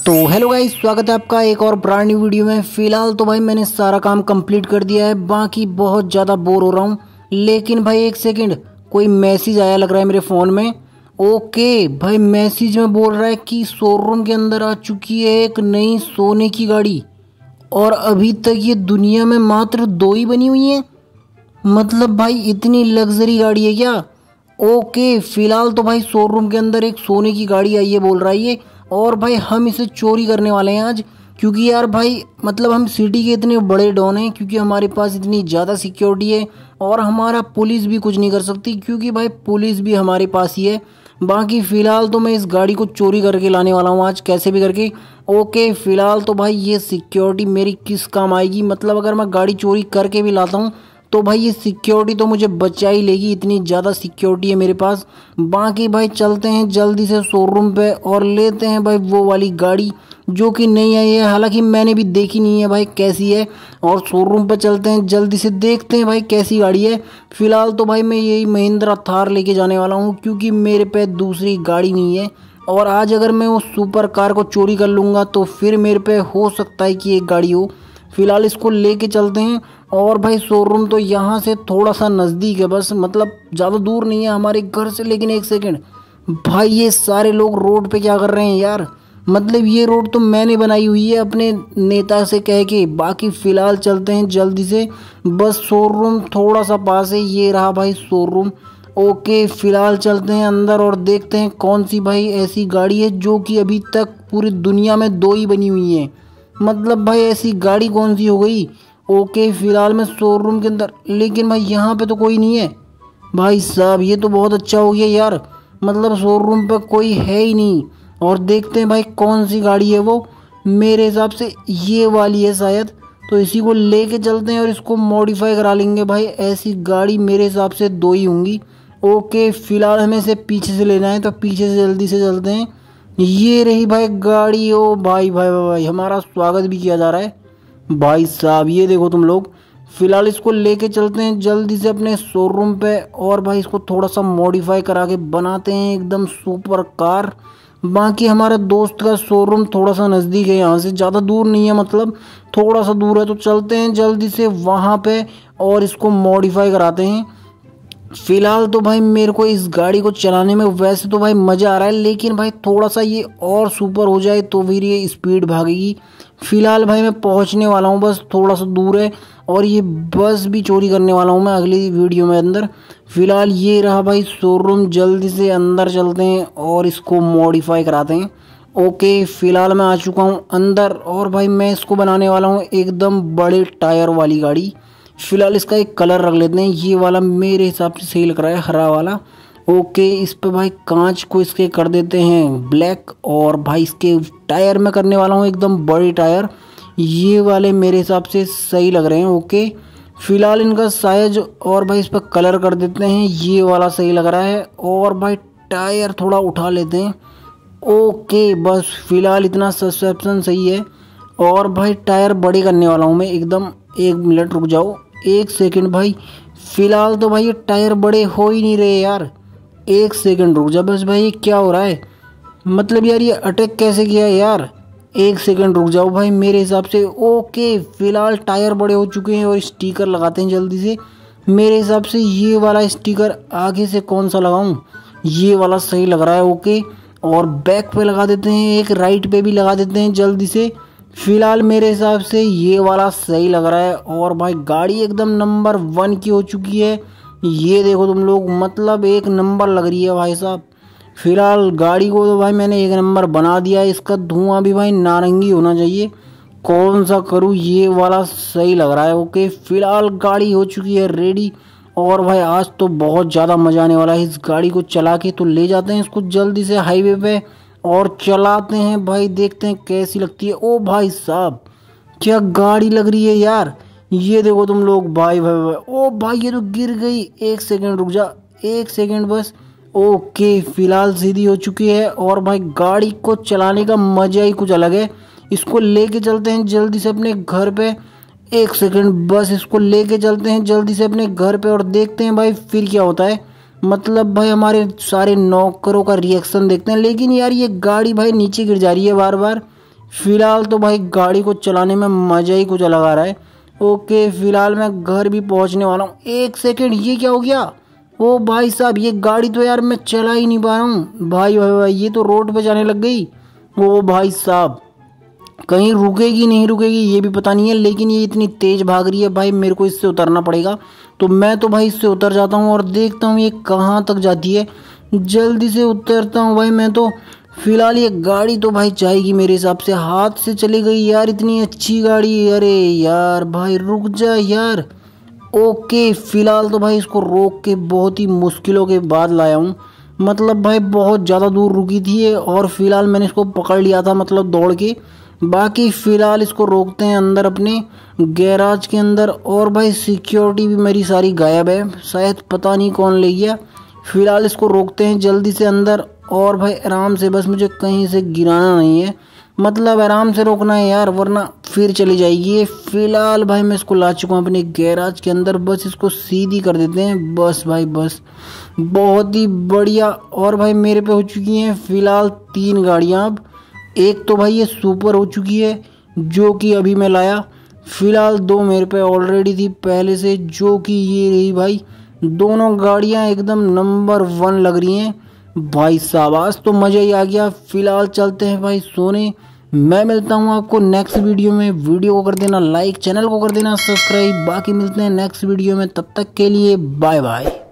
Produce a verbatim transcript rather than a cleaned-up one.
तो hello guys, स्वागत है आपका एक और ब्रांड न्यू वीडियो में। फिलहाल तो भाई मैंने सारा काम कंप्लीट कर दिया है, बाकी बहुत ज़्यादा बोर हो रहा हूँ। लेकिन भाई एक सेकंड, कोई मैसेज आया लग रहा है मेरे फ़ोन में। ओके भाई, मैसेज में बोल रहा है कि शोरूम के अंदर आ चुकी है एक नई सोने की गाड़ी, और अभी तक ये दुनिया में मात्र दो ही बनी हुई हैं। मतलब भाई इतनी लग्जरी गाड़ी है क्या? ओके, फिलहाल तो भाई शोरूम के अंदर एक सोने की गाड़ी आई है बोल रहा है ये, और भाई हम इसे चोरी करने वाले हैं आज। क्योंकि यार भाई मतलब हम सिटी के इतने बड़े डॉन हैं, क्योंकि हमारे पास इतनी ज़्यादा सिक्योरिटी है और हमारा पुलिस भी कुछ नहीं कर सकती, क्योंकि भाई पुलिस भी हमारे पास ही है। बाकी फ़िलहाल तो मैं इस गाड़ी को चोरी करके लाने वाला हूँ आज, कैसे भी करके। ओके, फ़िलहाल तो भाई ये सिक्योरिटी मेरी किस काम आएगी? मतलब अगर मैं गाड़ी चोरी करके भी लाता हूँ तो भाई ये सिक्योरिटी तो मुझे बचा ही लेगी, इतनी ज़्यादा सिक्योरिटी है मेरे पास। बाकी भाई चलते हैं जल्दी से शोरूम पे और लेते हैं भाई वो वाली गाड़ी जो कि नहीं आई है, हालांकि मैंने भी देखी नहीं है भाई कैसी है। और शोरूम पे चलते हैं जल्दी से, देखते हैं भाई कैसी गाड़ी है। फिलहाल तो भाई मैं यही महिंद्रा थार लेके जाने वाला हूँ, क्योंकि मेरे पे दूसरी गाड़ी नहीं है। और आज अगर मैं उस सुपर कार को चोरी कर लूँगा तो फिर मेरे पे हो सकता है कि एक गाड़ी हो। फिलहाल इसको लेके चलते हैं। और भाई शोरूम तो यहाँ से थोड़ा सा नज़दीक है, बस मतलब ज़्यादा दूर नहीं है हमारे घर से। लेकिन एक सेकंड भाई, ये सारे लोग रोड पे क्या कर रहे हैं यार? मतलब ये रोड तो मैंने बनाई हुई है अपने नेता से कह के। बाकी फ़िलहाल चलते हैं जल्दी से, बस शोरूम थोड़ा सा पास है, ये रहा भाई शोरूम। ओके, फ़िलहाल चलते हैं अंदर और देखते हैं कौन सी भाई ऐसी गाड़ी है जो कि अभी तक पूरी दुनिया में दो ही बनी हुई है। मतलब भाई ऐसी गाड़ी कौन सी हो गई? ओके, फिलहाल मैं शोरूम के अंदर, लेकिन भाई यहाँ पे तो कोई नहीं है। भाई साहब ये तो बहुत अच्छा हो गया यार, मतलब शोरूम पे कोई है ही नहीं। और देखते हैं भाई कौन सी गाड़ी है वो। मेरे हिसाब से ये वाली है शायद, तो इसी को लेके चलते हैं और इसको मॉडिफाई करा लेंगे भाई। ऐसी गाड़ी मेरे हिसाब से दो ही होंगी। ओके, फिलहाल हमें इसे पीछे से लेना है, तो पीछे से जल्दी से चलते हैं। ये रही भाई गाड़ी। ओ भाई भाई भाई, भाई हमारा स्वागत भी किया जा रहा है भाई साहब, ये देखो तुम लोग। फिलहाल इसको लेके चलते हैं जल्दी से अपने शोरूम पे, और भाई इसको थोड़ा सा मॉडिफाई करा के बनाते हैं एकदम सुपर कार। बाकी हमारे दोस्त का शोरूम थोड़ा सा नज़दीक है, यहाँ से ज़्यादा दूर नहीं है, मतलब थोड़ा सा दूर है। तो चलते हैं जल्दी से वहाँ पे और इसको मॉडिफाई कराते हैं। फिलहाल तो भाई मेरे को इस गाड़ी को चलाने में वैसे तो भाई मज़ा आ रहा है, लेकिन भाई थोड़ा सा ये और सुपर हो जाए तो फिर ये स्पीड भागेगी। फिलहाल भाई मैं पहुंचने वाला हूँ, बस थोड़ा सा दूर है। और ये बस भी चोरी करने वाला हूँ मैं अगली वीडियो में अंदर। फिलहाल ये रहा भाई शोरूम, जल्दी से अंदर चलते हैं और इसको मॉडिफाई कराते हैं। ओके, फिलहाल मैं आ चुका हूँ अंदर, और भाई मैं इसको बनाने वाला हूँ एकदम बड़े टायर वाली गाड़ी। फिलहाल इसका एक कलर रख लेते हैं, ये वाला मेरे हिसाब से सही लग रहा है, हरा वाला। ओके, इस पे भाई कांच को इसके कर देते हैं ब्लैक, और भाई इसके टायर में करने वाला हूँ एकदम बड़े टायर। ये वाले मेरे हिसाब से सही लग रहे हैं। ओके, फिलहाल इनका साइज और भाई इस पर कलर कर देते हैं, ये वाला सही लग रहा है। और भाई टायर थोड़ा उठा लेते हैं। ओके, बस फिलहाल इतना सस्पेंशन सही है। और भाई टायर बड़े करने वाला हूँ मैं एकदम। एक मिनट रुक जाओ, एक सेकंड भाई। फिलहाल तो भाई ये टायर बड़े हो ही नहीं रहे यार, एक सेकंड रुक जा बस भाई। ये क्या हो रहा है? मतलब यार ये अटैक कैसे किया है यार? एक सेकंड रुक जाओ भाई मेरे हिसाब से। ओके, फिलहाल टायर बड़े हो चुके हैं और स्टिकर लगाते हैं जल्दी से। मेरे हिसाब से ये वाला स्टिकर आगे से कौन सा लगाऊं? ये वाला सही लग रहा है। ओके, और बैक पे लगा देते हैं, एक राइट पे भी लगा देते हैं जल्दी से। फिलहाल मेरे हिसाब से ये वाला सही लग रहा है। और भाई गाड़ी एकदम नंबर वन की हो चुकी है, ये देखो तुम लोग, मतलब एक नंबर लग रही है भाई साहब। फिलहाल गाड़ी को तो भाई मैंने एक नंबर बना दिया है, इसका धुआं भी भाई नारंगी होना चाहिए। कौन सा करूँ? ये वाला सही लग रहा है। ओके, फिलहाल गाड़ी हो चुकी है रेडी। और भाई आज तो बहुत ज़्यादा मज़ा आने वाला है इस गाड़ी को चला के। तो ले जाते हैं इसको जल्दी से हाईवे पे और चलाते हैं भाई, देखते हैं कैसी लगती है। ओ भाई साहब क्या गाड़ी लग रही है यार, ये देखो तुम लोग। भाई भाई भाई, ओ भाई ये तो गिर गई। एक सेकंड रुक जा, एक सेकंड बस। ओके, फिलहाल सीधी हो चुकी है। और भाई गाड़ी को चलाने का मजा ही कुछ अलग है। इसको लेके चलते हैं जल्दी से अपने घर पे। एक सेकंड बस, इसको लेके चलते हैं जल्दी से अपने घर पे और देखते हैं भाई फिर क्या होता है। मतलब भाई हमारे सारे नौकरों का रिएक्शन देखते हैं। लेकिन यार ये गाड़ी भाई नीचे गिर जा रही है बार बार, फिलहाल तो भाई गाड़ी को चलाने में मज़ा ही कुछ अलग आ रहा है। ओके, फिलहाल मैं घर भी पहुंचने वाला हूँ। एक सेकंड, ये क्या हो गया? ओ भाई साहब, ये गाड़ी तो यार मैं चला ही नहीं पा रहा हूँ। भाई भाई भाई ये तो रोड पे जाने लग गई। ओ भाई साहब, कहीं रुकेगी नहीं रुकेगी ये भी पता नहीं है, लेकिन ये इतनी तेज भाग रही है भाई, मेरे को इससे उतरना पड़ेगा। तो मैं तो भाई इससे उतर जाता हूँ और देखता हूँ ये कहाँ तक जाती है। जल्दी से उतरता हूँ भाई मैं तो। फिलहाल ये गाड़ी तो भाई जाएगी मेरे हिसाब से, हाथ से चली गई यार, इतनी अच्छी गाड़ी। अरे यार भाई रुक जा यार। ओके, फिलहाल तो भाई इसको रोक के बहुत ही मुश्किलों के बाद लाया हूँ। मतलब भाई बहुत ज़्यादा दूर रुकी थी ये, और फिलहाल मैंने इसको पकड़ लिया था मतलब दौड़ के। बाकी फिलहाल इसको रोकते हैं अंदर अपने गैराज के अंदर। और भाई सिक्योरिटी भी मेरी सारी गायब है, शायद पता नहीं कौन ले गया। फिलहाल इसको रोकते हैं जल्दी से अंदर। और भाई आराम से, बस मुझे कहीं से गिराना नहीं है, मतलब आराम से रोकना है यार, वरना फिर चली जाएगी ये। फिलहाल भाई मैं इसको ला चुका हूँ अपने गैराज के अंदर, बस इसको सीधी कर देते हैं। बस भाई बस, बहुत ही बढ़िया। और भाई मेरे पे हो चुकी हैं फिलहाल तीन गाड़ियाँ अब। एक तो भाई ये सुपर हो चुकी है जो कि अभी मैं लाया। फिलहाल दो मेरे पे ऑलरेडी थी पहले से, जो कि ये रही भाई। दोनों गाड़ियाँ एकदम नंबर वन लग रही हैं भाई साहब, आज तो मज़ा ही आ गया। फिलहाल चलते हैं भाई सोने। मैं मिलता हूँ आपको नेक्स्ट वीडियो में। वीडियो को कर देना लाइक, चैनल को कर देना सब्सक्राइब। बाकी मिलते हैं नेक्स्ट वीडियो में, तब तक के लिए बाय बाय।